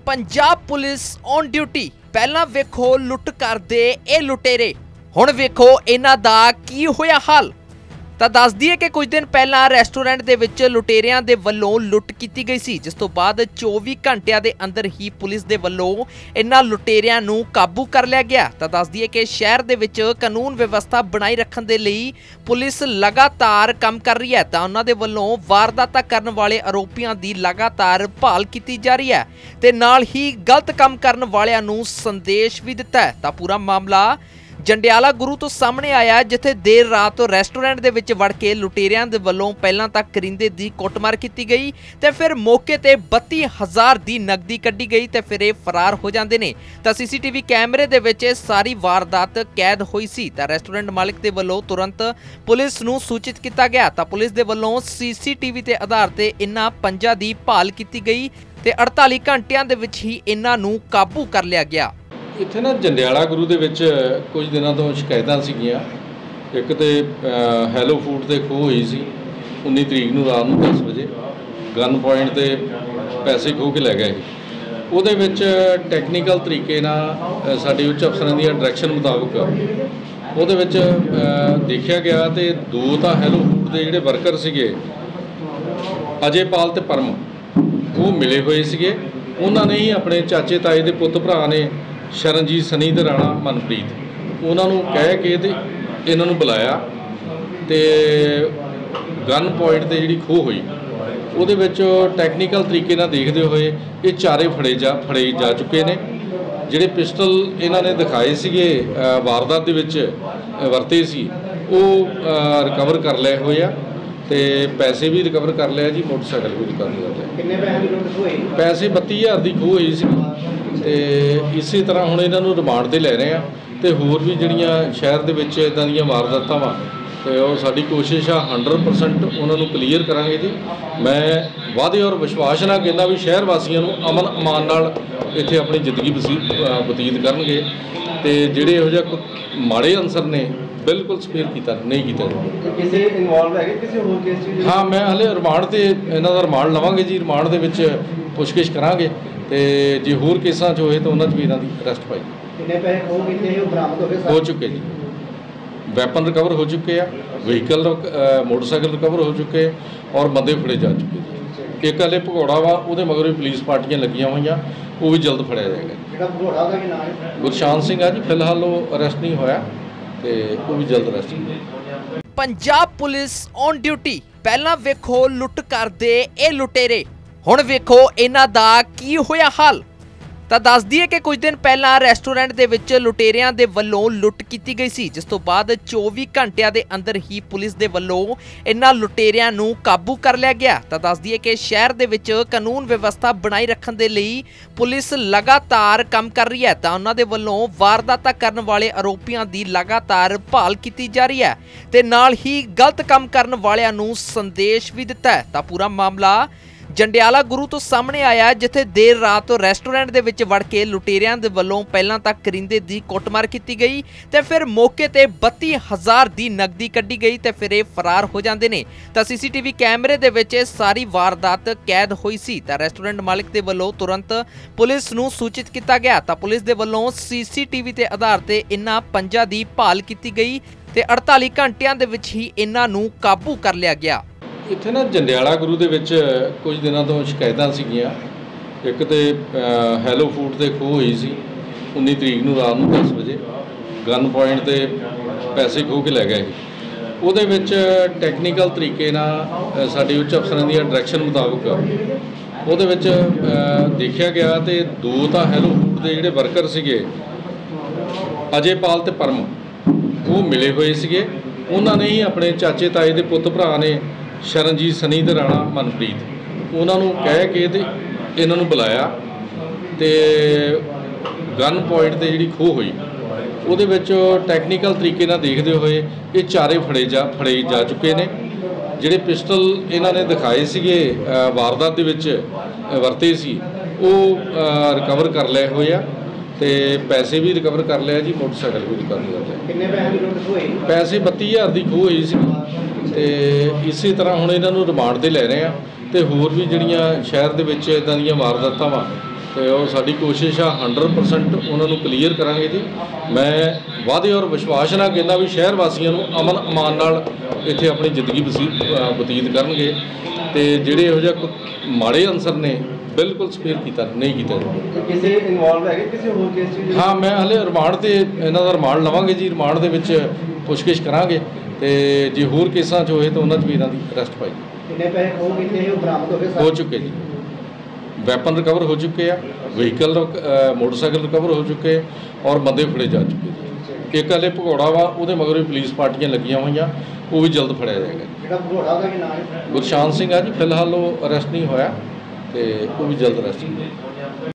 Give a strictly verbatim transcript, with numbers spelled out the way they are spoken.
Punjab police on duty. पहला वेखो लुट करदे ए लुटेरे, हुण वेखो इन्हां दा की होया हाल। ਤਾਂ ਦੱਸ ਦਈਏ कि कुछ दिन पहला ਰੈਸਟੋਰੈਂਟ ਦੇ ਵਿੱਚ ਲੁਟੇਰਿਆਂ ਦੇ ਵੱਲੋਂ ਲੁੱਟ ਕੀਤੀ ਗਈ ਸੀ, ਜਿਸ ਤੋਂ ਬਾਅਦ ਚੌਵੀ ਘੰਟਿਆਂ ਦੇ ਅੰਦਰ ਹੀ ਪੁਲਿਸ ਦੇ ਵੱਲੋਂ ਇਨ੍ਹਾਂ ਲੁਟੇਰਿਆਂ ਨੂੰ ਕਾਬੂ ਕਰ ਲਿਆ ਗਿਆ। ਤਾਂ ਦੱਸ ਦਈਏ ਕਿ ਸ਼ਹਿਰ ਦੇ ਵਿੱਚ ਕਾਨੂੰਨ ਵਿਵਸਥਾ ਬਣਾਈ ਰੱਖਣ ਦੇ ਲਈ ਪੁਲਿਸ ਲਗਾਤਾਰ ਕੰਮ ਕਰ ਰਹੀ ਹੈ। ਤਾਂ ਉਹਨਾਂ ਦੇ ਵੱਲੋਂ ਵਾਰਦਾਤਾਂ ਕਰਨ ਵਾਲੇ ਆਰੋਪੀਆਂ ਦੀ ਲਗਾਤਾਰ ਭਾਲ ਕੀਤੀ ਜਾ ਰਹੀ ਹੈ ਤੇ ਨਾਲ ਹੀ ਗਲਤ ਕੰਮ ਕਰਨ ਵਾਲਿਆਂ ਨੂੰ ਸੰਦੇਸ਼ ਵੀ ਦਿੱਤਾ ਹੈ। ਤਾਂ ਪੂਰਾ ਮਾਮਲਾ ਜੰਡਿਆਲਾ ਗੁਰੂ ਤੋਂ ਸਾਹਮਣੇ ਆਇਆ, ਜਿੱਥੇ ਦੇਰ ਰਾਤ ਤੋਂ ਰੈਸਟੋਰੈਂਟ ਦੇ ਵਿੱਚ ਵੜ ਕੇ ਲੁਟੇਰਿਆਂ ਦੇ ਵੱਲੋਂ ਪਹਿਲਾਂ ਤਾਂ ਕਰਿੰਦੇ ਦੀ ਕੁੱਟਮਾਰ ਕੀਤੀ ਗਈ ਤੇ ਫਿਰ ਮੌਕੇ ਤੇ ਬੱਤੀ ਹਜ਼ਾਰ ਦੀ ਨਕਦੀ ਕੱਢੀ ਗਈ ਤੇ ਫਿਰ ਇਹ ਫਰਾਰ ਹੋ ਜਾਂਦੇ ਨੇ। ਤਾਂ ਸੀਸੀਟੀਵੀ ਕੈਮਰੇ ਦੇ ਵਿੱਚ ਇਹ ਸਾਰੀ ਵਾਰਦਾਤ ਕੈਦ ਹੋਈ ਸੀ। ਤਾਂ ਰੈਸਟੋਰੈਂਟ ਮਾਲਕ ਦੇ ਵੱਲੋਂ ਤੁਰੰਤ ਪੁਲਿਸ ਨੂੰ ਸੂਚਿਤ ਕੀਤਾ ਗਿਆ। ਤਾਂ ਪੁਲਿਸ ਦੇ ਵੱਲੋਂ ਸੀਸੀਟੀਵੀ ਦੇ ਆਧਾਰ ਤੇ ਇਨ੍ਹਾਂ ਪੰਜਾਂ ਦੀ ਭਾਲ ਕੀਤੀ ਗਈ ਤੇ ਅੜਤਾਲੀ ਘੰਟਿਆਂ ਦੇ ਵਿੱਚ ਹੀ ਇਨ੍ਹਾਂ ਨੂੰ ਕਾਬੂ ਕਰ ਲਿਆ ਗਿਆ। ਇੱਥੇ ਨਾ ਜੰਡਿਆਲਾ ਗੁਰੂ ਦੇ ਵਿੱਚ ਕੁਝ ਦਿਨਾਂ ਤੋਂ ਸ਼ਿਕਾਇਤਾਂ ਸੀਗੀਆਂ। ਇੱਕ ਤੇ ਹੈਲੋ ਫੂਡ ਤੇ ਖੋਹ ਹੋਈ ਸੀ ਉੱਨੀ ਤਰੀਕ ਨੂੰ ਰਾਤ ਨੂੰ ਦਸ ਵਜੇ, ਗਨ ਪੁਆਇੰਟ ਤੇ ਪੈਸੇ ਖੋਹ ਕੇ ਲੈ ਗਏ ਸੀ। ਉਹਦੇ ਵਿੱਚ ਟੈਕਨੀਕਲ ਤਰੀਕੇ ਨਾਲ ਸਾਡੇ ਉੱਚ ਅਫਸਰਾਂ ਦੀਆਂ ਡਾਇਰੈਕਸ਼ਨ ਮੁਤਾਬਕ ਉਹਦੇ ਵਿੱਚ ਦੇਖਿਆ ਗਿਆ ਤੇ ਦੋ ਤਾਂ ਹੈਲੋ ਫੂਡ ਦੇ ਜਿਹੜੇ ਵਰਕਰ ਸੀਗੇ ਅਜੇਪਾਲ ਤੇ ਪਰਮ, ਉਹ ਮਿਲੇ ਹੋਏ ਸੀਗੇ। ਉਹਨਾਂ ਨੇ ਹੀ ਆਪਣੇ ਚਾਚੇ ਤਾਏ ਦੇ ਪੁੱਤ ਭਰਾ ਨੇ ਸ਼ਰਨਜੀਤ ਸਨੀ ਤੇ ਰਾਣਾ ਮਨਪ੍ਰੀਤ, ਉਹਨਾਂ ਨੂੰ ਕਹਿ ਕੇ ਤੇ ਇਹਨਾਂ ਨੂੰ ਬੁਲਾਇਆ ਤੇ ਗਨ ਪੁਆਇੰਟ ਤੇ ਜਿਹੜੀ ਖੋਹ ਹੋਈ ਉਹਦੇ ਵਿੱਚ ਟੈਕਨੀਕਲ ਤਰੀਕੇ ਨਾਲ ਦੇਖਦੇ ਹੋਏ ਇਹ ਚਾਰੇ ਫੜੇ ਜਾ ਫੜੇ ਜਾ ਚੁੱਕੇ ਨੇ। ਜਿਹੜੇ ਪਿਸਟਲ ਇਹਨਾਂ ਨੇ ਦਿਖਾਏ ਸੀਗੇ ਵਾਰਦਾਤ ਦੇ ਵਿੱਚ ਵਰਤੇ ਸੀ ਉਹ ਰਿਕਵਰ ਕਰ ਲਏ ਹੋਏ ਆ ਤੇ ਪੈਸੇ ਵੀ ਰਿਕਵਰ ਕਰ ਲਿਆ ਜੀ, ਮੋਟਰਸਾਈਕਲ ਵੀ ਰਿਕਵਰ ਕਰ ਲਿਆ। ਕਿੰਨੇ ਪੈਸੇ ਦੀ ਲੁੱਟ ਹੋਈ? ਪੈਸੇ ਬੱਤੀ ਹਜ਼ਾਰ ਦੀ ਖੋਹ ਹੋਈ ਸੀ ਤੇ ਇਸੇ ਤਰ੍ਹਾਂ ਹੁਣ ਇਹਨਾਂ ਨੂੰ ਰਿਮਾਂਡ ਤੇ ਲੈ ਰਹੇ ਆ ਤੇ ਹੋਰ ਵੀ ਜਿਹੜੀਆਂ ਸ਼ਹਿਰ ਦੇ ਵਿੱਚ ਇਦਾਂ ਦੀਆਂ ਵਾਰਦਾਤਾਂ ਵਾ ਤੇ ਉਹ ਸਾਡੀ ਕੋਸ਼ਿਸ਼ ਆ ਹੰਡਰਡ ਪਰਸੈਂਟ ਉਹਨਾਂ ਨੂੰ ਕਲੀਅਰ ਕਰਾਂਗੇ ਜੀ। ਮੈਂ ਵਾਅਦੇ ਔਰ ਵਿਸ਼ਵਾਸ ਨਾਲ ਕਹਿੰਦਾ ਵੀ ਸ਼ਹਿਰ ਵਾਸੀਆਂ ਨੂੰ ਅਮਨ ਅਮਾਨ ਨਾਲ ਇੱਥੇ ਆਪਣੀ ਜ਼ਿੰਦਗੀ ਬਤੀਤ ਕਰਨਗੇ ਤੇ ਜਿਹੜੇ ਇਹੋ ਜਿਹਾ ਮਾੜੇ ਅਨਸਰ ਨੇ ਬਿਲਕੁਲ ਸਪੇਅਰ ਕੀਤਾ ਨਹੀਂ ਕੀਤਾ। ਕਿਸੇ ਇਨਵੋਲਵ ਹੈਗੇ ਕਿਸੇ ਹੋਰ ਕੇਸ 'ਚ? ਹਾਂ, ਮੈਂ ਹਲੇ ਰਿਮਾਂਡ ਤੇ ਇਹਨਾਂ ਦਾ ਰਿਮਾਂਡ ਲਵਾਂਗੇ ਜੀ। ਰਿਮਾਂਡ ਦੇ ਵਿੱਚ ਪੁੱਛਗਿੱਛ ਕਰਾਂਗੇ ਤੇ ਜੇ ਹੋਰ ਕੇਸਾਂ 'ਚ ਹੋਏ ਤਾਂ ਉਹਨਾਂ 'ਚ ਵੀ ਇਹਨਾਂ ਦੀ ਅਰੈਸਟ ਪਾਈ। ਕਿੰਨੇ ਪੈਸੇ ਖੋਹ ਕੀਤੇ ਉਹ ਬਰਾਮਦ ਹੋ ਗਏ? ਹੋ ਚੁੱਕੇ ਜੀ, ਵੈਪਨ ਰਿਕਵਰ ਹੋ ਚੁੱਕੇ ਆ, ਵਹੀਕਲ ਮੋਟਰਸਾਈਕਲ ਰਿਕਵਰ ਹੋ ਚੁੱਕੇ ਔਰ ਬੰਦੇ ਫੜੇ ਜਾ ਚੁੱਕੇ ਜੀ। ਇੱਕ ਹਲੇ ਭਗੌੜਾ ਵਾ, ਉਹਦੇ ਮਗਰ ਵੀ ਪੁਲਿਸ ਪਾਰਟੀਆਂ ਲੱਗੀਆਂ ਹੋਈਆਂ, ਉਹ ਵੀ ਜਲਦ ਫੜਿਆ ਜਾਏਗਾ। ਜਿਹੜਾ ਭਗੌੜਾ ਉਹਦਾ ਕੀ ਨਾਮ ਹੈ? ਗੁਰਸ਼ਾਨ ਸਿੰਘ ਆ ਜੀ, ਫਿਲਹਾਲ ਉਹ ਅਰੈਸਟ ਨਹੀਂ ਹੋਇਆ ਤੇ ਉਹ ਵੀ ਜਲਦ ਅਰੈਸਟ ਹੋਊਗਾ। Punjab police on duty. ਪਹਿਲਾਂ ਵੇਖੋ ਲੁੱਟ ਕਰਦੇ ਇਹ ਲੁਟੇਰੇ, ਹੁਣ ਵੇਖੋ ਇਹਨਾਂ ਦਾ ਕੀ ਹੋਇਆ ਹਾਲ। ਤਾਂ ਦੱਸ ਦਈਏ ਕਿ ਕੁਝ ਦਿਨ ਪਹਿਲਾਂ ਰੈਸਟੋਰੈਂਟ ਦੇ ਵਿੱਚ ਲੁਟੇਰਿਆਂ ਦੇ ਵੱਲੋਂ ਲੁੱਟ ਕੀਤੀ ਗਈ ਸੀ, ਜਿਸ ਤੋਂ ਬਾਅਦ ਚੌਵੀ ਘੰਟਿਆਂ ਦੇ ਅੰਦਰ ਹੀ ਪੁਲਿਸ ਦੇ ਵੱਲੋਂ ਇਨ੍ਹਾਂ ਲੁਟੇਰਿਆਂ ਨੂੰ ਕਾਬੂ ਕਰ ਲਿਆ ਗਿਆ। ਤਾਂ ਦੱਸ ਦਈਏ ਕਿ ਸ਼ਹਿਰ ਦੇ ਵਿੱਚ ਕਾਨੂੰਨ ਵਿਵਸਥਾ ਬਣਾਈ ਰੱਖਣ ਦੇ ਲਈ ਪੁਲਿਸ ਲਗਾਤਾਰ ਕੰਮ ਕਰ ਰਹੀ ਹੈ। ਤਾਂ ਉਹਨਾਂ ਦੇ ਵੱਲੋਂ ਵਾਰਦਾਤਾਂ ਕਰਨ ਵਾਲੇ ਆਰੋਪੀਆਂ ਦੀ ਲਗਾਤਾਰ ਭਾਲ ਕੀਤੀ ਜਾ ਰਹੀ ਹੈ ਤੇ ਨਾਲ ਹੀ ਗਲਤ ਕੰਮ ਕਰਨ ਵਾਲਿਆਂ ਨੂੰ ਸੰਦੇਸ਼ ਵੀ ਦਿੱਤਾ ਹੈ। ਤਾਂ ਪੂਰਾ ਮਾਮਲਾ ਜੰਡਿਆਲਾ ਗੁਰੂ ਤੋਂ ਸਾਹਮਣੇ ਆਇਆ, ਜਿੱਥੇ ਦੇਰ ਰਾਤ ਤੋਂ ਰੈਸਟੋਰੈਂਟ ਦੇ ਵਿੱਚ ਵੜ ਕੇ ਲੁਟੇਰਿਆਂ ਦੇ ਵੱਲੋਂ ਪਹਿਲਾਂ ਤਾਂ ਕਰਿੰਦੇ ਦੀ ਕੁੱਟਮਾਰ ਕੀਤੀ ਗਈ ਤੇ ਫਿਰ ਮੌਕੇ ਤੇ ਬੱਤੀ ਹਜ਼ਾਰ ਦੀ ਨਕਦੀ ਕੱਢੀ ਗਈ ਤੇ ਫਿਰ ਇਹ ਫਰਾਰ ਹੋ ਜਾਂਦੇ ਨੇ। ਤਾਂ ਸੀਸੀਟੀਵੀ ਕੈਮਰੇ ਦੇ ਵਿੱਚ ਇਹ ਸਾਰੀ ਵਾਰਦਾਤ ਕੈਦ ਹੋਈ ਸੀ। ਤਾਂ ਰੈਸਟੋਰੈਂਟ ਮਾਲਕ ਦੇ ਵੱਲੋਂ ਤੁਰੰਤ ਪੁਲਿਸ ਨੂੰ ਸੂਚਿਤ ਕੀਤਾ ਗਿਆ। ਤਾਂ ਪੁਲਿਸ ਦੇ ਵੱਲੋਂ ਸੀਸੀਟੀਵੀ ਦੇ ਆਧਾਰ ਤੇ ਇਨ੍ਹਾਂ ਪੰਜਾਂ ਦੀ ਭਾਲ ਕੀਤੀ ਗਈ ਤੇ ਅੜਤਾਲੀ ਘੰਟਿਆਂ ਦੇ ਵਿੱਚ ਹੀ ਇਨ੍ਹਾਂ ਨੂੰ ਕਾਬੂ ਕਰ ਲਿਆ ਗਿਆ। ਇੱਥੇ ਨਾ ਜੰਡਿਆਲਾ ਗੁਰੂ ਦੇ ਵਿੱਚ ਕੁਝ ਦਿਨਾਂ ਤੋਂ ਸ਼ਿਕਾਇਤਾਂ ਸੀਗੀਆਂ। ਇੱਕ ਤੇ ਹੈਲੋ ਫੂਡ ਤੇ ਖੋਹ ਹੋਈ ਸੀ ਉੱਨੀ ਤਰੀਕ ਨੂੰ ਰਾਤ ਨੂੰ ਦਸ ਵਜੇ, ਗਨ ਪੁਆਇੰਟ ਤੇ ਪੈਸੇ ਖੋਹ ਕੇ ਲੈ ਗਏ ਸੀ। ਉਹਦੇ ਵਿੱਚ ਟੈਕਨੀਕਲ ਤਰੀਕੇ ਨਾਲ ਸਾਡੇ ਉੱਚ ਅਫਸਰਾਂ ਦੀਆਂ ਡਾਇਰੈਕਸ਼ਨ ਮੁਤਾਬਕ ਉਹਦੇ ਵਿੱਚ ਦੇਖਿਆ ਗਿਆ ਤੇ ਦੋ ਤਾਂ ਹੈਲੋ ਫੂਡ ਦੇ ਜਿਹੜੇ ਵਰਕਰ ਸੀਗੇ ਅਜੇਪਾਲ ਤੇ ਪਰਮ, ਉਹ ਮਿਲੇ ਹੋਏ ਸੀਗੇ। ਉਹਨਾਂ ਨੇ ਹੀ ਆਪਣੇ ਚਾਚੇ ਤਾਏ ਦੇ ਪੁੱਤ ਭਰਾ ਨੇ ਸ਼ਰਨਜੀਤ ਸਨੀ ਤੇ ਰਾਣਾ ਮਨਪ੍ਰੀਤ, ਉਹਨਾਂ ਨੂੰ ਕਹਿ ਕੇ ਤੇ ਇਹਨਾਂ ਨੂੰ ਬੁਲਾਇਆ ਤੇ ਗਨ ਪੁਆਇੰਟ ਤੇ ਜਿਹੜੀ ਖੋਹ ਹੋਈ ਉਹਦੇ ਵਿੱਚ ਟੈਕਨੀਕਲ ਤਰੀਕੇ ਨਾਲ ਦੇਖਦੇ ਹੋਏ ਇਹ ਚਾਰੇ ਫੜੇ ਜਾ ਫੜੇ ਜਾ ਚੁੱਕੇ ਨੇ। ਜਿਹੜੇ ਪਿਸਟਲ ਇਹਨਾਂ ਨੇ ਦਿਖਾਏ ਸੀਗੇ ਵਾਰਦਾਤ ਦੇ ਵਿੱਚ ਵਰਤੇ ਸੀ ਉਹ ਰਿਕਵਰ ਕਰ ਲਏ ਹੋਏ ਆ ਤੇ ਪੈਸੇ ਵੀ ਰਿਕਵਰ ਕਰ ਲਿਆ ਜੀ, ਮੋਟਰਸਾਈਕਲ ਵੀ ਰਿਕਵਰ ਕਰ ਲਿਆ। ਕਿੰਨੇ ਪੈਸੇ ਦੀ ਲੁੱਟ ਹੋਈ? ਪੈਸੇ ਬੱਤੀ ਹਜ਼ਾਰ ਦੀ ਖੋਹ ਹੋਈ ਸੀ ਤੇ ਇਸੇ ਤਰ੍ਹਾਂ ਹੁਣ ਇਹਨਾਂ ਨੂੰ ਰਿਮਾਂਡ ਤੇ ਲੈ ਰਹੇ ਆ ਤੇ ਹੋਰ ਵੀ ਜਿਹੜੀਆਂ ਸ਼ਹਿਰ ਦੇ ਵਿੱਚ ਇਦਾਂ ਦੀਆਂ ਵਾਰਦਾਤਾਂ ਵਾ ਤੇ ਉਹ ਸਾਡੀ ਕੋਸ਼ਿਸ਼ ਆ ਹੰਡਰਡ ਪਰਸੈਂਟ ਉਹਨਾਂ ਨੂੰ ਕਲੀਅਰ ਕਰਾਂਗੇ ਜੀ। ਮੈਂ ਵਾਅਦੇ ਔਰ ਵਿਸ਼ਵਾਸ ਨਾਲ ਕਹਿੰਦਾ ਵੀ ਸ਼ਹਿਰ ਵਾਸੀਆਂ ਨੂੰ ਅਮਨ ਅਮਾਨ ਨਾਲ ਇੱਥੇ ਆਪਣੀ ਜ਼ਿੰਦਗੀ ਬਸੀ ਅ, ਬਤੀਤ ਕਰਨਗੇ ਤੇ ਜਿਹੜੇ ਇਹੋ ਜਿਹਾ ਕੋਈ ਮਾੜੇ ਅਨਸਰ ਨੇ ਬਿਲਕੁਲ ਸਪੇਅਰ ਕੀਤਾ ਨਹੀਂ ਕੀਤਾ ਜਾਊਗਾ। ਤੇ ਕਿਸੇ ਇਨਵੋਲਵ ਹੈਗੇ ਕਿਸੇ ਹੋਰ ਕੇਸ 'ਚ? ਹਾਂ, ਮੈਂ ਹਲੇ ਰਿਮਾਂਡ ਤੇ ਇਹਨਾਂ ਦਾ ਰਿਮਾਂਡ ਲਵਾਂਗੇ ਜੀ। ਰਿਮਾਂਡ ਦੇ ਵਿੱਚ ਪੁੱਛਗਿੱਛ ਕਰਾਂਗੇ ਤੇ ਜੇ ਹੋਰ ਕੇਸਾਂ 'ਚ ਹੋਏ ਤਾਂ ਉਹਨਾਂ 'ਚ ਵੀ ਇਹਨਾਂ ਦੀ ਅਰੈਸਟ ਪਾਈ ਕਿੰਨੇ ਪੈਸੇ ਖੋਹ ਕੀਤੇ ਸੀ ਉਹ ਬਰਾਮਦ ਹੋ ਗਏ ਹੋ ਚੁੱਕੇ ਜੀ। ਵੈਪਨ ਰਿਕਵਰ ਹੋ ਚੁੱਕੇ ਆ, ਵਹੀਕਲ ਮੋਟਰਸਾਈਕਲ ਰਿਕਵਰ ਹੋ ਚੁੱਕੇ ਔਰ ਬੰਦੇ ਫੜੇ ਜਾ ਚੁੱਕੇ ਜੀ। ਇੱਕ ਹਲੇ ਭਗੌੜਾ ਵਾ, ਉਹਦੇ ਮਗਰ ਵੀ ਪੁਲਿਸ ਪਾਰਟੀਆਂ ਲੱਗੀਆਂ ਹੋਈਆਂ, ਉਹ ਵੀ ਜਲਦ ਫੜਿਆ ਜਾਏਗਾ। ਜਿਹੜਾ ਭਗੌੜਾ ਉਹਦਾ ਕੀ ਨਾਮ ਹੈ? ਗੁਰਸ਼ਾਨ ਸਿੰਘ ਆ ਜੀ, ਫਿਲਹਾਲ ਉਹ ਅਰੈਸਟ ਨਹੀਂ ਹੋਇਆ ਤੇ ਉਹ ਵੀ ਜਲਦ ਅਰੈਸਟ ਹੋਵੇਗਾ।